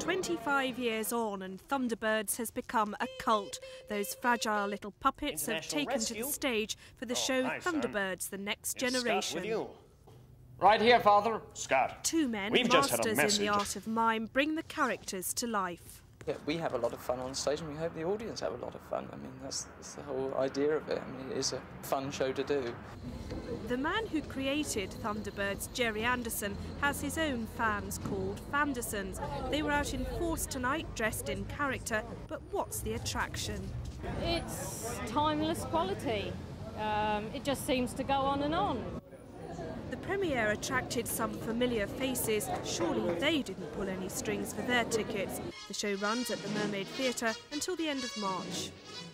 25 years on and Thunderbirds has become a cult. Those fragile little puppets have taken to the stage for the show Thunderbirds, The Next Generation. Right here, Father. Scott. Two men, masters in the art of mime, bring the characters to life. Yeah, we have a lot of fun on stage and we hope the audience have a lot of fun. I mean, that's the whole idea of it. I mean, it is a fun show to do. The man who created Thunderbirds, Jerry Anderson, has his own fans called Fandersons. They were out in force tonight, dressed in character, but what's the attraction? It's timeless quality. It just seems to go on and on. The premiere attracted some familiar faces. Surely they didn't pull any strings for their tickets. The show runs at the Mermaid Theatre until the end of March.